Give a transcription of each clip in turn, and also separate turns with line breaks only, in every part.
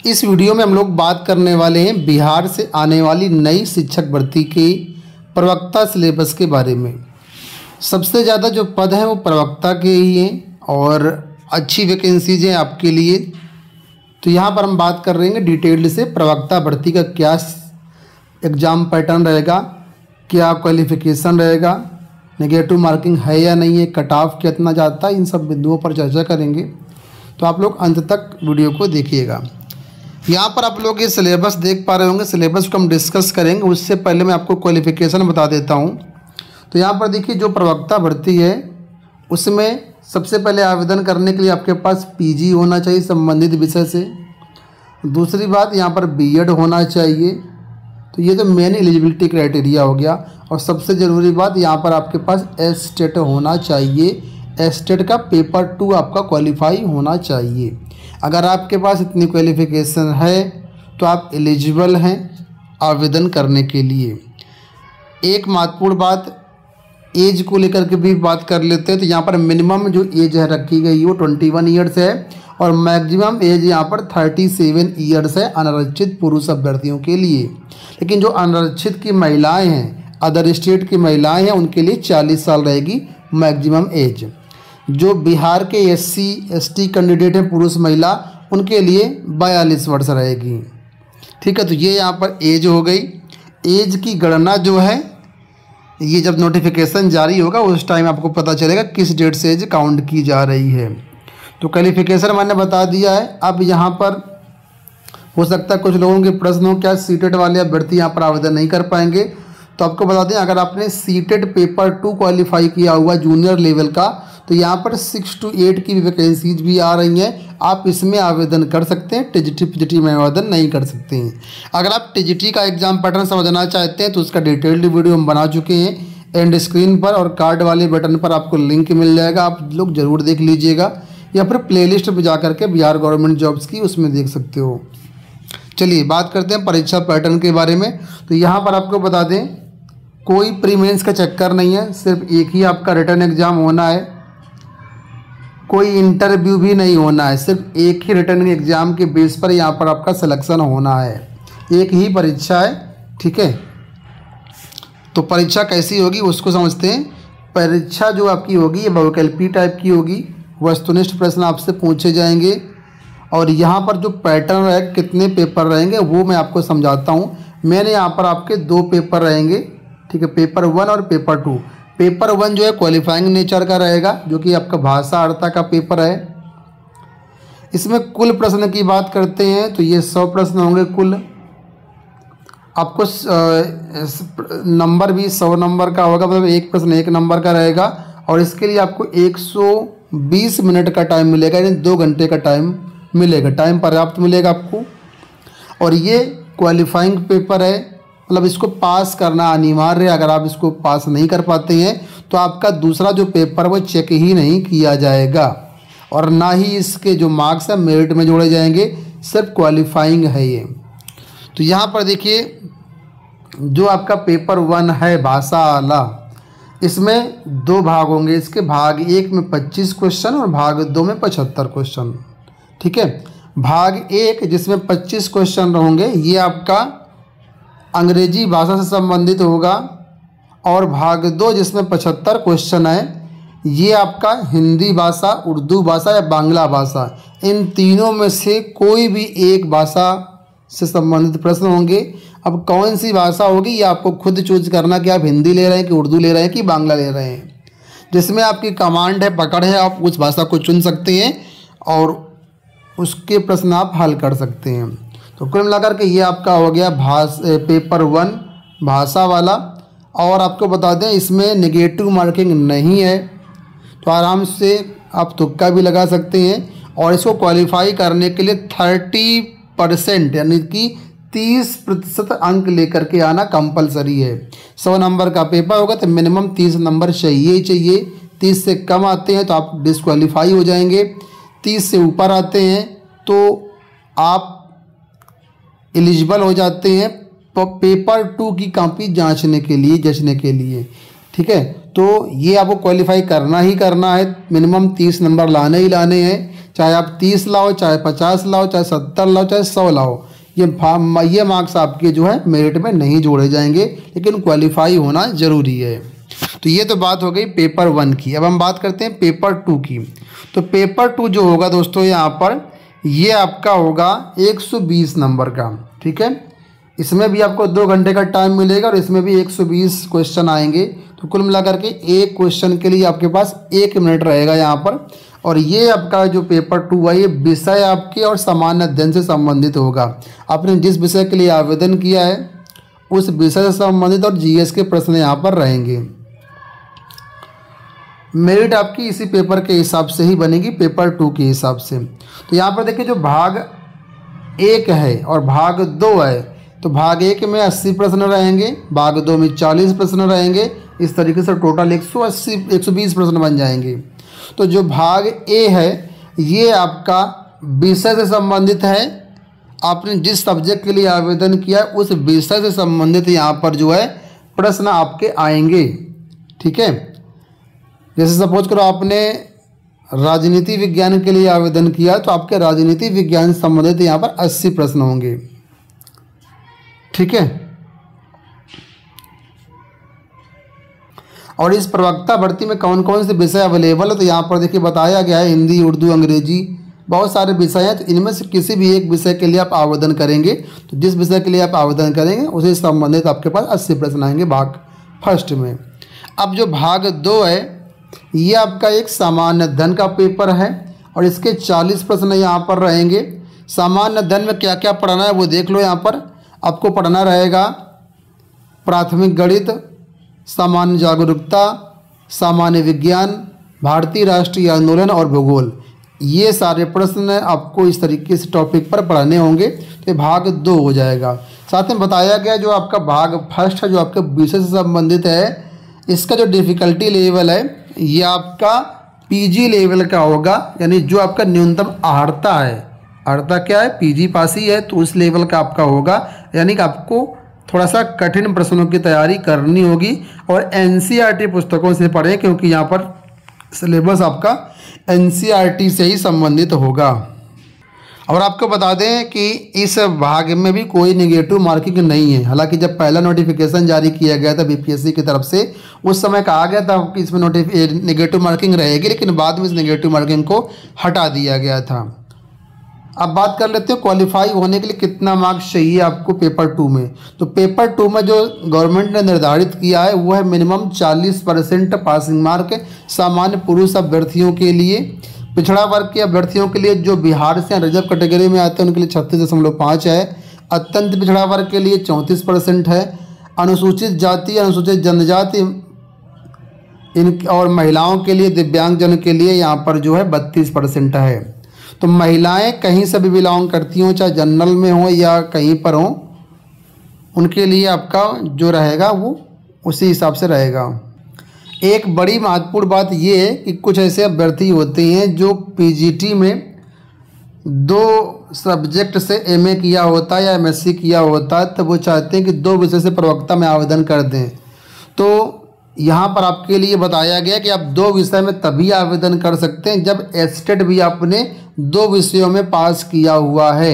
इस वीडियो में हम लोग बात करने वाले हैं बिहार से आने वाली नई शिक्षक भर्ती के प्रवक्ता सिलेबस के बारे में। सबसे ज़्यादा जो पद हैं वो प्रवक्ता के ही हैं और अच्छी वैकेंसीज हैं आपके लिए। तो यहाँ पर हम बात कर रहे हैं डिटेल्ड से प्रवक्ता भर्ती का क्या एग्ज़ाम पैटर्न रहेगा, क्या क्वालिफ़िकेशन रहेगा, नेगेटिव मार्किंग है या नहीं है, कट ऑफ कितना जाता है, इन सब बिंदुओं पर चर्चा करेंगे। तो आप लोग अंत तक वीडियो को देखिएगा। यहाँ पर आप लोग ये सिलेबस देख पा रहे होंगे, सिलेबस को हम डिस्कस करेंगे। उससे पहले मैं आपको क्वालिफ़िकेशन बता देता हूँ। तो यहाँ पर देखिए, जो प्रवक्ता भर्ती है उसमें सबसे पहले आवेदन करने के लिए आपके पास पीजी होना चाहिए संबंधित विषय से। दूसरी बात, यहाँ पर बीएड होना चाहिए। तो ये तो मेन एलिजिबिलिटी क्राइटेरिया हो गया। और सबसे ज़रूरी बात, यहाँ पर आपके पास एस्टेट होना चाहिए। एस्टेट का पेपर 2 आपका क्वालिफाई होना चाहिए। अगर आपके पास इतनी क्वालिफ़िकेशन है तो आप एलिजिबल हैं आवेदन करने के लिए। एक महत्वपूर्ण बात, एज को लेकर के भी बात कर लेते हैं। तो यहाँ पर मिनिमम जो एज है रखी गई वो 21 ईयर्स है और मैक्सिमम एज यहाँ पर 37 ईयर्स है अनारक्षित पुरुष अभ्यर्थियों के लिए। लेकिन जो अनारक्षित की महिलाएं हैं, अदर स्टेट की महिलाएं हैं, उनके लिए 40 साल रहेगी मैक्सिमम एज। जो बिहार के SC ST कैंडिडेट हैं पुरुष महिला, उनके लिए 42 वर्ष रहेगी। ठीक है, तो ये यहाँ पर एज हो गई। एज की गणना जो है ये जब नोटिफिकेशन जारी होगा उस टाइम आपको पता चलेगा किस डेट से एज काउंट की जा रही है। तो क्वालिफिकेशन मैंने बता दिया है। अब यहाँ पर हो सकता है कुछ लोगों के प्रश्न हो, क्या सीटेट वाले अभ्यर्थी यहाँ पर आवेदन नहीं कर पाएंगे? तो आपको बता दें, अगर आपने सीटेट पेपर 2 क्वालिफाई किया हुआ जूनियर लेवल का, तो यहाँ पर 6 to 8 की वैकेंसीज भी आ रही हैं। आप इसमें आवेदन कर सकते हैं, टीजीटी में आवेदन नहीं कर सकते हैं। अगर आप टीजीटी का एग्जाम पैटर्न समझना चाहते हैं तो उसका डिटेल्ड वीडियो हम बना चुके हैं। एंड स्क्रीन पर और कार्ड वाले बटन पर आपको लिंक मिल जाएगा, आप लोग ज़रूर देख लीजिएगा, या फिर प्लेलिस्ट पर जा करके बिहार गवर्नमेंट जॉब्स की उसमें देख सकते हो। चलिए बात करते हैं परीक्षा पैटर्न के बारे में। तो यहाँ पर आपको बता दें, कोई प्री मेंस का चक्कर नहीं है, सिर्फ एक ही आपका रिटर्न एग्ज़ाम होना है। कोई इंटरव्यू भी नहीं होना है, सिर्फ एक ही रिटर्न एग्ज़ाम के बेस पर यहाँ पर आपका सिलेक्शन होना है। एक ही परीक्षा है, ठीक है। तो परीक्षा कैसी होगी उसको समझते हैं। परीक्षा जो आपकी होगी ये वैकल्पिक टाइप की होगी। वस्तुनिष्ठ प्रश्न आपसे पूछे जाएंगे और यहाँ पर जो पैटर्न है, कितने पेपर रहेंगे वो मैं आपको समझाता हूँ। मैंने यहाँ पर आपके 2 पेपर रहेंगे, ठीक है, पेपर 1 और पेपर 2। पेपर 1 जो है क्वालिफाइंग नेचर का रहेगा, जो कि आपका भाषा अर्था का पेपर है। इसमें कुल प्रश्न की बात करते हैं तो ये 100 प्रश्न होंगे कुल। आपको नंबर भी 100 नंबर का होगा, मतलब एक प्रश्न 1 नंबर का रहेगा। और इसके लिए आपको 120 मिनट का टाइम मिलेगा, यानी 2 घंटे का टाइम मिलेगा। टाइम पर्याप्त मिलेगा आपको। और ये क्वालिफाइंग पेपर है, मतलब इसको पास करना अनिवार्य है। अगर आप इसको पास नहीं कर पाते हैं तो आपका दूसरा जो पेपर वो चेक ही नहीं किया जाएगा और ना ही इसके जो मार्क्स हैं मेरिट में जोड़े जाएंगे। सिर्फ क्वालिफाइंग है ये। तो यहाँ पर देखिए, जो आपका पेपर 1 है भाषा वाला, इसमें 2 भाग होंगे। इसके भाग 1 में 25 क्वेश्चन और भाग 2 में 75 क्वेश्चन, ठीक है। भाग 1 जिसमें 25 क्वेश्चन रहेंगे ये आपका अंग्रेजी भाषा से संबंधित होगा, और भाग 2 जिसमें 75 क्वेश्चन है ये आपका हिंदी भाषा, उर्दू भाषा या बांग्ला भाषा, इन तीनों में से कोई भी एक भाषा से संबंधित प्रश्न होंगे। अब कौन सी भाषा होगी ये आपको खुद चूज करना कि आप हिंदी ले रहे हैं कि उर्दू ले रहे हैं कि बांग्ला ले रहे हैं। जिसमें आपकी कमांड है, पकड़ है, आप उस भाषा को चुन सकते हैं और उसके प्रश्न आप हल कर सकते हैं। तो कुल मिलाकर के ये आपका हो गया पेपर 1 भाषा वाला। और आपको बता दें, इसमें नेगेटिव मार्किंग नहीं है, तो आराम से आप तुक्का भी लगा सकते हैं। और इसको क्वालिफाई करने के लिए 30% यानी कि 30% अंक लेकर के आना कंपलसरी है। 100 नंबर का पेपर होगा तो मिनिमम 30 नंबर चाहिए ही चाहिए। 30 से कम आते हैं तो आप डिस्क्वालीफाई हो जाएंगे। 30 से ऊपर आते हैं तो आप एलिजिबल हो जाते हैं पेपर 2 की कॉपी जचने के लिए, ठीक है। तो ये आपको क्वालिफाई करना ही करना है, मिनिमम 30 नंबर लाने ही लाने हैं। चाहे आप 30 लाओ, चाहे 50 लाओ, चाहे 70 लाओ, चाहे 100 लाओ, ये मार्क्स आपके जो है मेरिट में नहीं जोड़े जाएंगे, लेकिन क्वालिफाई होना ज़रूरी है। तो ये तो बात हो गई पेपर 1 की। अब हम बात करते हैं पेपर 2 की। तो पेपर 2 जो होगा दोस्तों यहाँ पर ये आपका होगा 120 नंबर का, ठीक है। इसमें भी आपको 2 घंटे का टाइम मिलेगा और इसमें भी 120 क्वेश्चन आएंगे। तो कुल मिलाकर के एक क्वेश्चन के लिए आपके पास 1 मिनट रहेगा यहाँ पर। और ये आपका जो पेपर 2 है ये विषय आपके और सामान्य अध्ययन से संबंधित होगा। आपने जिस विषय के लिए आवेदन किया है उस विषय से संबंधित और जीएस के प्रश्न यहाँ पर रहेंगे। मेरिट आपकी इसी पेपर के हिसाब से ही बनेगी, पेपर 2 के हिसाब से। तो यहाँ पर देखिए जो भाग 1 है और भाग 2 है, तो भाग 1 में 80 प्रश्न रहेंगे, भाग 2 में 40 प्रश्न रहेंगे। इस तरीके से टोटल 120 प्रश्न बन जाएंगे। तो जो भाग ए है ये आपका विषय से संबंधित है। आपने जिस सब्जेक्ट के लिए आवेदन किया उस विषय से संबंधित यहाँ पर जो है प्रश्न आपके आएंगे, ठीक है। जैसे सपोज करो आपने राजनीति विज्ञान के लिए आवेदन किया तो आपके राजनीति विज्ञान से संबंधित यहाँ पर 80 प्रश्न होंगे, ठीक है। और इस प्रवक्ता भर्ती में कौन कौन से विषय अवेलेबल है, तो यहाँ पर देखिए बताया गया है हिंदी, उर्दू, अंग्रेजी, बहुत सारे विषय हैं। तो इनमें से किसी भी एक विषय के लिए आप आवेदन करेंगे तो जिस विषय के लिए आप आवेदन करेंगे उसे संबंधित आपके पास 80 प्रश्न आएंगे भाग फर्स्ट में। अब जो भाग 2 है ये आपका एक सामान्य अध्ययन का पेपर है और इसके 40 प्रश्न यहाँ पर रहेंगे। सामान्य अध्ययन में क्या क्या पढ़ना है वो देख लो। यहाँ पर आपको पढ़ना रहेगा प्राथमिक गणित, सामान्य जागरूकता, सामान्य विज्ञान, भारतीय राष्ट्रीय आंदोलन और भूगोल। ये सारे प्रश्न आपको इस तरीके से टॉपिक पर पढ़ने होंगे। तो भाग 2 हो जाएगा। साथ में बताया गया जो आपका भाग फर्स्ट है जो आपके विषय से संबंधित है, इसका जो डिफ़िकल्टी लेवल है ये आपका पीजी लेवल का होगा, यानी जो आपका न्यूनतम अर्हता है। अर्हता क्या है? पीजी पास ही है, तो उस लेवल का आपका होगा। यानी कि आपको थोड़ा सा कठिन प्रश्नों की तैयारी करनी होगी और एनसीईआरटी पुस्तकों से पढ़ें, क्योंकि यहाँ पर सिलेबस आपका एनसीईआरटी से ही संबंधित होगा। और आपको बता दें कि इस भाग में भी कोई नेगेटिव मार्किंग नहीं है। हालांकि जब पहला नोटिफिकेशन जारी किया गया था बीपीएससी की तरफ से, उस समय कहा गया था कि इसमें नेगेटिव मार्किंग रहेगी, लेकिन बाद में इस नेगेटिव मार्किंग को हटा दिया गया था। अब बात कर लेते हैं क्वालिफाई होने के लिए कितना मार्क्स चाहिए आपको पेपर 2 में। तो पेपर 2 में जो गवर्नमेंट ने निर्धारित किया है वो है मिनिमम 40% पासिंग मार्क सामान्य पुरुष अभ्यर्थियों के लिए। पिछड़ा वर्ग के अभ्यर्थियों के लिए जो बिहार से रिजर्व कैटेगरी में आते हैं उनके लिए 36.5 है। अत्यंत पिछड़ा वर्ग के लिए 34% है। अनुसूचित जाति, अनुसूचित जनजाति इन और महिलाओं के लिए, दिव्यांगजन के लिए यहाँ पर जो है 32% है। तो महिलाएं कहीं से भी बिलोंग करती हों, चाहे जनरल में हो या कहीं पर हो, उनके लिए आपका जो रहेगा वो उसी हिसाब से रहेगा। एक बड़ी महत्वपूर्ण बात ये है कि कुछ ऐसे अभ्यर्थी होते हैं जो पीजीटी में 2 सब्जेक्ट से एमए किया होता है या एमएससी किया होता है, तो वो चाहते हैं कि 2 विषय से प्रवक्ता में आवेदन कर दें। तो यहाँ पर आपके लिए बताया गया कि आप 2 विषय में तभी आवेदन कर सकते हैं जब एस्टेट भी आपने 2 विषयों में पास किया हुआ है।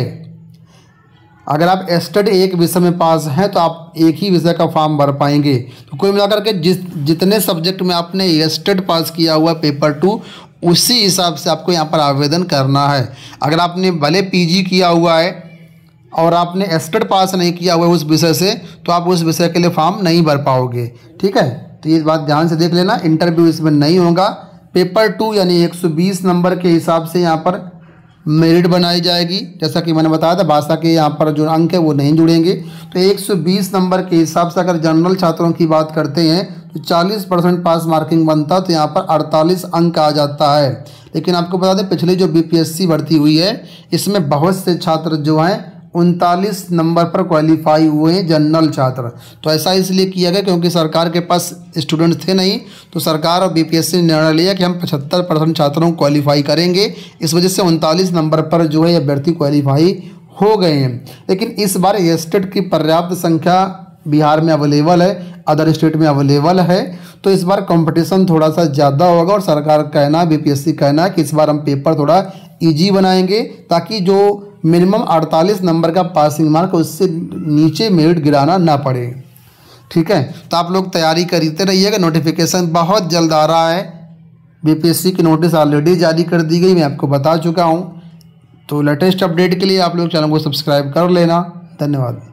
अगर आप एस्टेट एक विषय में पास हैं तो आप एक ही विषय का फॉर्म भर पाएंगे। तो कुल मिलाकर के जितने सब्जेक्ट में आपने एस्टेट पास किया हुआ पेपर 2 उसी हिसाब से आपको यहाँ पर आवेदन करना है। अगर आपने भले पीजी किया हुआ है और आपने एस्टेट पास नहीं किया हुआ है उस विषय से, तो आप उस विषय के लिए फॉर्म नहीं भर पाओगे, ठीक है। तो ये बात ध्यान से देख लेना, इंटरव्यू इसमें नहीं होगा। पेपर 2 यानी 120 नंबर के हिसाब से यहाँ पर मेरिट बनाई जाएगी। जैसा कि मैंने बताया था भाषा के यहाँ पर जो अंक है वो नहीं जुड़ेंगे। तो 120 नंबर के हिसाब से अगर जनरल छात्रों की बात करते हैं तो 40% पास मार्किंग बनता, तो यहाँ पर 48 अंक आ जाता है। लेकिन आपको बता दें पिछली जो बीपीएससी भर्ती हुई है इसमें बहुत से छात्र जो हैं 39 नंबर पर क्वालिफाई हुए हैं, जनरल छात्र। तो ऐसा इसलिए किया गया क्योंकि सरकार के पास स्टूडेंट थे नहीं, तो सरकार और बीपीएससी ने निर्णय लिया कि हम 75% छात्रों को क्वालिफाई करेंगे। इस वजह से 39 नंबर पर जो है अभ्यर्थी क्वालिफाई हो गए हैं। लेकिन इस बार एस्टेट की पर्याप्त संख्या बिहार में अवेलेबल है, अदर स्टेट में अवेलेबल है। तो इस बार कंपटीशन थोड़ा सा ज़्यादा होगा और सरकार का कहना, बीपीएससी कहना है कि इस बार हम पेपर थोड़ा इजी बनाएंगे ताकि जो मिनिमम 48 नंबर का पासिंग मार्क उससे नीचे मेरिट गिराना ना पड़े। ठीक है, तो आप लोग तैयारी करते रहिएगा। नोटिफिकेशन बहुत जल्द आ रहा है। बीपीएससी की नोटिस ऑलरेडी जारी कर दी गई, मैं आपको बता चुका हूँ। तो लेटेस्ट अपडेट के लिए आप लोग चैनल को सब्सक्राइब कर लेना। धन्यवाद।